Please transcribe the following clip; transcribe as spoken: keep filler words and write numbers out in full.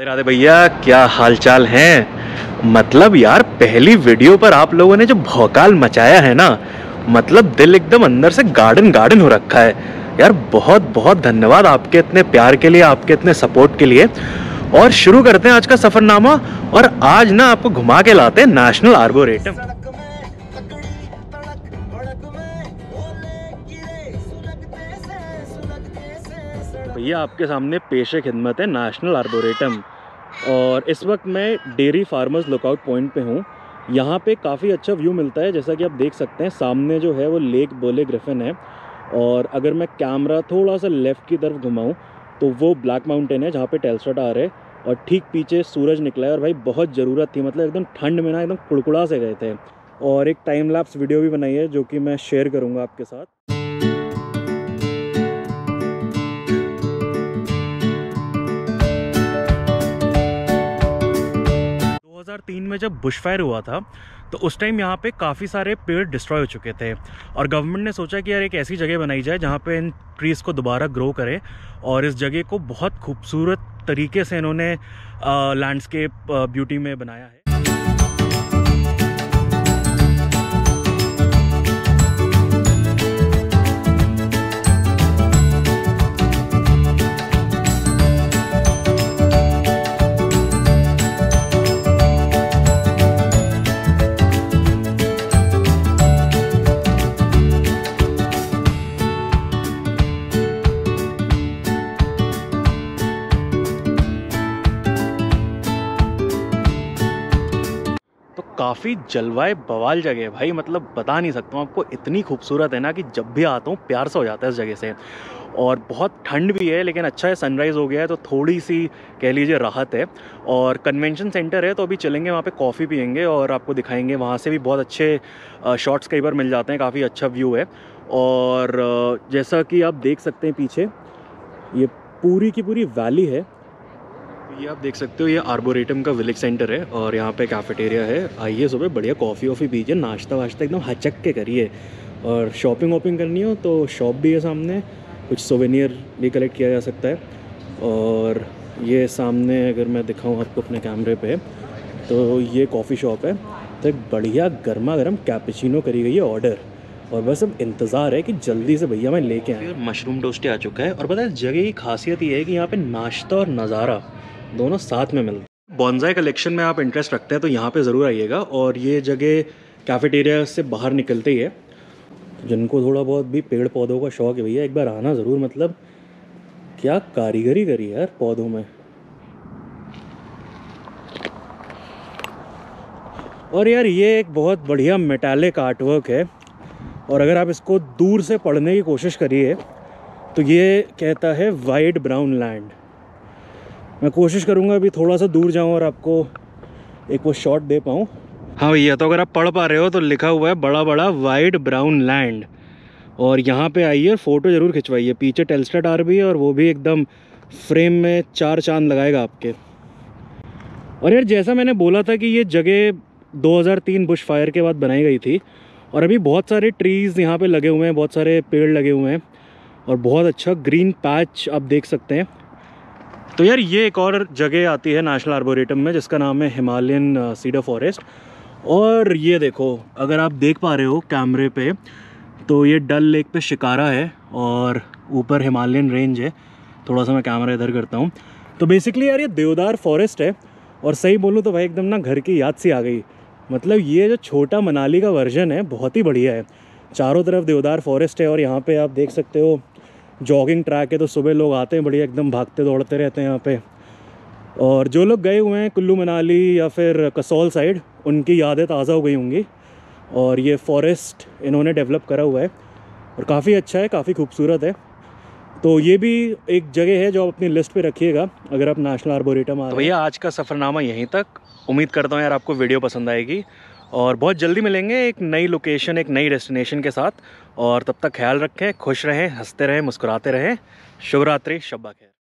राधे राधे भैया, क्या हालचाल हैं। मतलब यार पहली वीडियो पर आप लोगों ने जो भौकाल मचाया है ना, मतलब दिल एकदम अंदर से गार्डन गार्डन हो रखा है यार। बहुत बहुत धन्यवाद आपके इतने प्यार के लिए, आपके इतने सपोर्ट के लिए। और शुरू करते हैं आज का सफरनामा। और आज ना आपको घुमा के लाते हैं नेशनल आर्बोरेटम। भैया आपके सामने पेशे खिदमत है नेशनल आर्बोरेटम। और इस वक्त मैं डेयरी फार्मर्स लुकआउट पॉइंट पे हूँ। यहाँ पे काफ़ी अच्छा व्यू मिलता है, जैसा कि आप देख सकते हैं। सामने जो है वो लेक बोले ग्रिफिन है। और अगर मैं कैमरा थोड़ा सा लेफ़्ट की तरफ घुमाऊँ तो वो ब्लैक माउंटेन है जहाँ पे टेलस्ट्रा टावर है। और ठीक पीछे सूरज निकला है। और भाई बहुत ज़रूरत थी, मतलब एकदम ठंड में ना एकदम कुड़कुड़ा से गए थे। और एक टाइम लैप्स वीडियो भी बनाई है जो कि मैं शेयर करूँगा आपके साथ। दो हज़ार तीन में जब बुशफायर हुआ था तो उस टाइम यहाँ पे काफ़ी सारे पेड़ डिस्ट्रॉय हो चुके थे। और गवर्नमेंट ने सोचा कि यार एक ऐसी जगह बनाई जाए जहाँ पे इन ट्रीज़ को दोबारा ग्रो करें। और इस जगह को बहुत खूबसूरत तरीके से इन्होंने लैंडस्केप ब्यूटी में बनाया है। काफ़ी जलवाए बवाल जगह है भाई, मतलब बता नहीं सकता हूँ आपको। इतनी खूबसूरत है ना कि जब भी आता हूँ प्यार से हो जाता है इस जगह से। और बहुत ठंड भी है, लेकिन अच्छा है सनराइज़ हो गया है तो थोड़ी सी कह लीजिए राहत है। और कन्वेंशन सेंटर है तो अभी चलेंगे वहाँ पे, कॉफ़ी पियेंगे और आपको दिखाएंगे। वहाँ से भी बहुत अच्छे शॉट्स कई बार मिल जाते हैं, काफ़ी अच्छा व्यू है। और जैसा कि आप देख सकते हैं पीछे ये पूरी की पूरी वैली है। ये आप देख सकते हो, ये आर्बोरेटम का विलेज सेंटर है। और यहाँ पे कैफेटेरिया है। आइए सुबह बढ़िया कॉफ़ी वॉफ़ी पीजिए, नाश्ता वाश्ता एकदम हचक के करिए। और शॉपिंग वॉपिंग करनी हो तो शॉप भी है सामने, कुछ सोवेनियर भी कलेक्ट किया जा सकता है। और ये सामने अगर मैं दिखाऊँ आपको अपने कैमरे पे, तो ये कॉफ़ी शॉप है। तो एक बढ़िया गर्मा गर्म कैपेचिनो करी गई है ऑर्डर। और बस अब इंतज़ार है कि जल्दी से भैया मैं लेके आए। मशरूम टोस्टी आ चुका है। और पता है जगह की खासियत ये है कि यहाँ पे नाश्ता और नज़ारा दोनों साथ में मिलते हैं। बॉन्साई कलेक्शन में आप इंटरेस्ट रखते हैं तो यहाँ पे ज़रूर आइएगा। और ये जगह कैफेटेरिया से बाहर निकलते ही है। जिनको थोड़ा बहुत भी पेड़ पौधों का शौक़ है भैया, एक बार आना ज़रूर। मतलब क्या कारीगरी करी है यार पौधों में। और यार ये एक बहुत बढ़िया मेटालिक आर्टवर्क है। और अगर आप इसको दूर से पढ़ने की कोशिश करिए तो ये कहता है वाइड ब्राउन लैंड। मैं कोशिश करूंगा अभी थोड़ा सा दूर जाऊं और आपको एक वो शॉट दे पाऊं। हाँ भैया, तो अगर आप पढ़ पा रहे हो तो लिखा हुआ है बड़ा बड़ा वाइड ब्राउन लैंड। और यहाँ पे आइए, फ़ोटो ज़रूर खिंचवाइए। पीछे टेलस्ट्रा टावर भी है और वो भी एकदम फ्रेम में चार चांद लगाएगा आपके। और यार जैसा मैंने बोला था कि ये जगह दो हज़ार तीन बुश फायर के बाद बनाई गई थी। और अभी बहुत सारे ट्रीज़ यहाँ पे लगे हुए हैं, बहुत सारे पेड़ लगे हुए हैं। और बहुत अच्छा ग्रीन पैच आप देख सकते हैं। तो यार ये एक और जगह आती है नेशनल आर्बोरेटम में जिसका नाम है हिमालयन सीडर फॉरेस्ट। और ये देखो, अगर आप देख पा रहे हो कैमरे पे, तो ये डल लेक पे शिकारा है और ऊपर हिमालयन रेंज है। थोड़ा सा मैं कैमरा इधर करता हूँ। तो बेसिकली यार ये देवदार फॉरेस्ट है। और सही बोलूँ तो भाई एकदम ना घर की याद सी आ गई। मतलब ये जो छोटा मनाली का वर्जन है बहुत ही बढ़िया है। चारों तरफ देवदार फॉरेस्ट है। और यहाँ पे आप देख सकते हो जॉगिंग ट्रैक है, तो सुबह लोग आते हैं बढ़िया एकदम भागते दौड़ते रहते हैं यहाँ पे। और जो लोग गए हुए हैं कुल्लू मनाली या फिर कसौल साइड, उनकी यादें ताज़ा हो गई होंगी। और ये फॉरेस्ट इन्होंने डेवलप करा हुआ है और काफ़ी अच्छा है, काफ़ी खूबसूरत है। तो ये भी एक जगह है जो आप अपनी लिस्ट पे रखिएगा अगर आप नेशनल आर्बोरेटम आ रहे हैं। तो भैया आज का सफ़रनामा यहीं तक। उम्मीद करता हूँ यार आपको वीडियो पसंद आएगी। और बहुत जल्दी मिलेंगे एक नई लोकेशन, एक नई डेस्टिनेशन के साथ। और तब तक ख्याल रखें, खुश रहें, हंसते रहें, मुस्कुराते रहें। शुभ रात्रि, शब्बा खैर।